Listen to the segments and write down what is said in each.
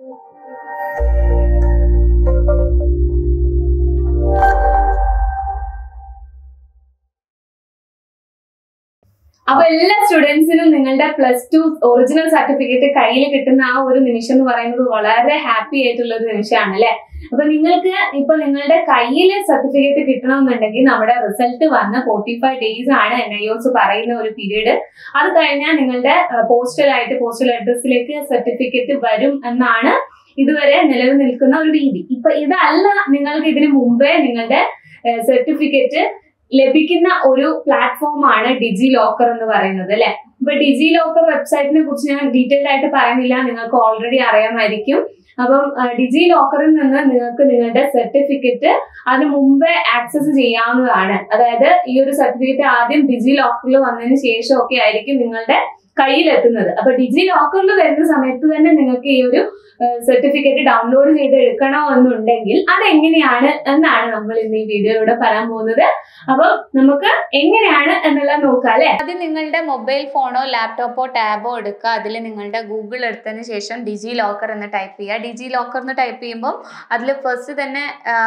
അപ്പൊ എല്ലാ സ്റ്റുഡൻസിനും നിങ്ങളുടെ +2 ഒറിജിനൽ സർട്ടിഫിക്കറ്റ് കയ്യിൽ കിട്ടുന്ന ആ ഒരു നിമിഷം എന്ന് പറയുന്നത് വളരെ ഹാപ്പി ആയിട്ടുള്ള ഒരു നിമിഷമാണ് അല്ലെ. അപ്പൊ നിങ്ങൾക്ക് ഇപ്പൊ നിങ്ങളുടെ കയ്യിൽ സർട്ടിഫിക്കറ്റ് കിട്ടണമെന്നുണ്ടെങ്കിൽ നമ്മുടെ റിസൾട്ട് വന്ന 45 days ആണ് NIOS പറയുന്ന ഒരു പീരീഡ്. അത് കഴിഞ്ഞാൽ നിങ്ങളുടെ പോസ്റ്റൽ അഡ്രസ്സിലേക്ക് സർട്ടിഫിക്കറ്റ് വരും എന്നാണ് ഇതുവരെ നിലനിൽക്കുന്ന ഒരു രീതി. ഇപ്പൊ ഇതല്ല നിങ്ങൾക്ക് ഇതിനു മുമ്പേ നിങ്ങളുടെ സർട്ടിഫിക്കറ്റ് ലഭിക്കുന്ന ഒരു പ്ലാറ്റ്ഫോം ആണ് ഡിജി ലോക്കർ എന്ന് പറയുന്നത് അല്ലെ. ഇപ്പൊ ഡിജി ലോക്കർ വെബ്സൈറ്റിനെ കുറിച്ച് ഞാൻ ഡീറ്റെയിൽഡ് ആയിട്ട് പറയുന്നില്ല, നിങ്ങൾക്ക് ഓൾറെഡി അറിയാമായിരിക്കും. അപ്പം ഡിജി ലോക്കറിൽ നിന്ന് നിങ്ങൾക്ക് നിങ്ങളുടെ സർട്ടിഫിക്കറ്റ് അതിന് മുമ്പേ ആക്സസ് ചെയ്യാവുന്നതാണ്. അതായത് ഈ ഒരു സർട്ടിഫിക്കറ്റ് ആദ്യം ഡിജി ലോക്കറിൽ വന്നതിന് ശേഷമൊക്കെ ആയിരിക്കും നിങ്ങളുടെ കയ്യിലെത്തുന്നത്. അപ്പൊ ഡിജി ലോക്കറിൽ വരുന്ന സമയത്ത് തന്നെ നിങ്ങൾക്ക് ഈ ഒരു സർട്ടിഫിക്കറ്റ് ഡൗൺലോഡ് ചെയ്ത് എടുക്കണോ എന്നുണ്ടെങ്കിൽ അതെങ്ങനെയാണ് എന്നാണ് നമ്മൾ ഇന്ന് ഈ വീഡിയോയിലൂടെ പറയാൻ പോകുന്നത്. അപ്പൊ നമുക്ക് എങ്ങനെയാണ് എന്നുള്ളത് നോക്കാം അല്ലെ. ആദ്യം നിങ്ങളുടെ മൊബൈൽ ഫോണോ ലാപ്ടോപ്പോ ടാബോ എടുക്കുക. അതിൽ നിങ്ങളുടെ ഗൂഗിൾ എടുത്തതിന് ശേഷം ഡിജി ലോക്കർ എന്ന് ടൈപ്പ് ചെയ്യുക. ഡിജി ലോക്കർ എന്ന് ടൈപ്പ് ചെയ്യുമ്പോൾ അതിൽ ഫസ്റ്റ് തന്നെ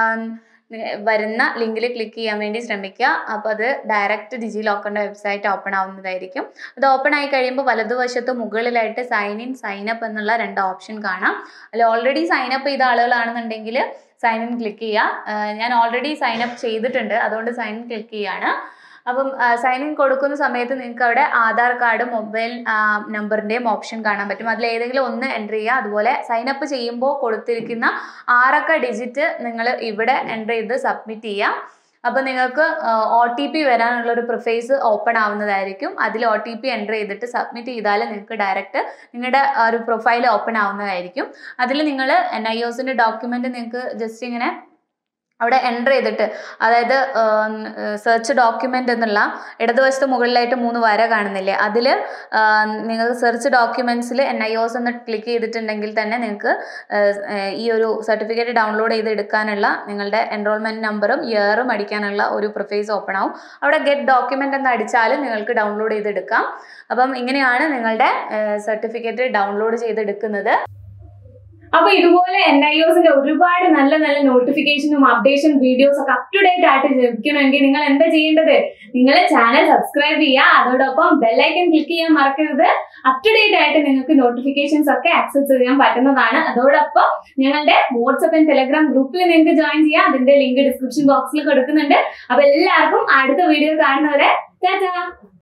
വരുന്ന ലിങ്കിൽ ക്ലിക്ക് ചെയ്യാൻ വേണ്ടി ശ്രമിക്കുക. അപ്പോൾ അത് ഡയറക്റ്റ് ഡിജി ലോക്കറിൻ്റെ വെബ്സൈറ്റ് ഓപ്പൺ ആവുന്നതായിരിക്കും. അത് ഓപ്പൺ ആയി കഴിയുമ്പോൾ വലതുവശത്ത് മുകളിലായിട്ട് സൈൻ ഇൻ സൈൻ അപ്പ് എന്നുള്ള 2 ഓപ്ഷൻ കാണാം. അതിൽ ഓൾറെഡി സൈൻ അപ്പ് ചെയ്ത ആളുകളാണെന്നുണ്ടെങ്കിൽ സൈൻ ഇൻ ക്ലിക്ക് ചെയ്യുക. ഞാൻ ഓൾറെഡി സൈൻ അപ്പ് ചെയ്തിട്ടുണ്ട്, അതുകൊണ്ട് സൈൻ ഇൻ ക്ലിക്ക് ചെയ്യാണ്. അപ്പം സൈൻ ഇൻ കൊടുക്കുന്ന സമയത്ത് നിങ്ങൾക്ക് അവിടെ ആധാർ കാർഡ് മൊബൈൽ നമ്പറിൻ്റെയും ഓപ്ഷൻ കാണാൻ പറ്റും. അതിൽ ഏതെങ്കിലും ഒന്ന് എൻ്റർ ചെയ്യുക. അതുപോലെ സൈൻ അപ്പ് ചെയ്യുമ്പോൾ കൊടുത്തിരിക്കുന്ന 6 ഡിജിറ്റ് നിങ്ങൾ ഇവിടെ എൻ്റർ ചെയ്ത് സബ്മിറ്റ് ചെയ്യുക. അപ്പോൾ നിങ്ങൾക്ക് OTP വരാനുള്ളൊരു പ്രിഫേസ് ഓപ്പൺ ആവുന്നതായിരിക്കും. അതിൽ OTP എൻ്റർ ചെയ്തിട്ട് സബ്മിറ്റ് ചെയ്താൽ നിങ്ങൾക്ക് ഡയറക്റ്റ് നിങ്ങളുടെ ഒരു പ്രൊഫൈൽ ഓപ്പൺ ആവുന്നതായിരിക്കും. അതിൽ നിങ്ങൾ NIOSൻ്റെ ഡോക്യുമെൻ്റ് നിങ്ങൾക്ക് ജസ്റ്റ് ഇങ്ങനെ അവിടെ എൻ്റർ ചെയ്തിട്ട്, അതായത് സെർച്ച് ഡോക്യുമെൻ്റ് എന്നുള്ള ഇടതുവശത്ത് മുകളിലായിട്ട് 3 വര കാണുന്നില്ലേ, അതിൽ നിങ്ങൾ സെർച്ച് ഡോക്യുമെൻറ്റ്സിൽ NIOS എന്ന് ക്ലിക്ക് ചെയ്തിട്ടുണ്ടെങ്കിൽ തന്നെ നിങ്ങൾക്ക് ഈ ഒരു സർട്ടിഫിക്കറ്റ് ഡൗൺലോഡ് ചെയ്ത് എടുക്കാനുള്ള നിങ്ങളുടെ എൻറോൾമെൻറ്റ് നമ്പറും ഇയറും അടിക്കാനുള്ള ഒരു പ്രൊഫൈസ് ഓപ്പൺ ആവും. അവിടെ ഗെറ്റ് ഡോക്യുമെൻ്റ് എന്ന് അടിച്ചാൽ നിങ്ങൾക്ക് ഡൗൺലോഡ് ചെയ്തെടുക്കാം. അപ്പം ഇങ്ങനെയാണ് നിങ്ങളുടെ സർട്ടിഫിക്കറ്റ് ഡൗൺലോഡ് ചെയ്തെടുക്കുന്നത്. അപ്പൊ ഇതുപോലെ NIOSന്റെ ഒരുപാട് നല്ല നല്ല നോട്ടിഫിക്കേഷനും അപ്ഡേഷൻ വീഡിയോസ് ഒക്കെ അപ് ടു ഡേറ്റ് ആയിട്ട് ലഭിക്കണമെങ്കിൽ നിങ്ങൾ എന്താ ചെയ്യേണ്ടത്? നിങ്ങൾ ചാനൽ സബ്സ്ക്രൈബ് ചെയ്യുക, അതോടൊപ്പം ബെല്ലൈക്കൺ ക്ലിക്ക് ചെയ്യാൻ മറക്കരുത്. അപ് ടു ഡേറ്റ് ആയിട്ട് നിങ്ങൾക്ക് നോട്ടിഫിക്കേഷൻസ് ഒക്കെ ആക്സസ് ചെയ്യാൻ പറ്റുന്നതാണ്. അതോടൊപ്പം ഞങ്ങളുടെ വാട്സ്ആപ്പ് ആൻഡ് ടെലഗ്രാം ഗ്രൂപ്പിൽ നിങ്ങൾക്ക് ജോയിൻ ചെയ്യാം. അതിന്റെ ലിങ്ക് ഡിസ്ക്രിപ്ഷൻ ബോക്സിൽ കൊടുക്കുന്നുണ്ട്. അപ്പൊ എല്ലാവർക്കും അടുത്ത വീഡിയോ കാണുന്നവരെ ടാറ്റാ.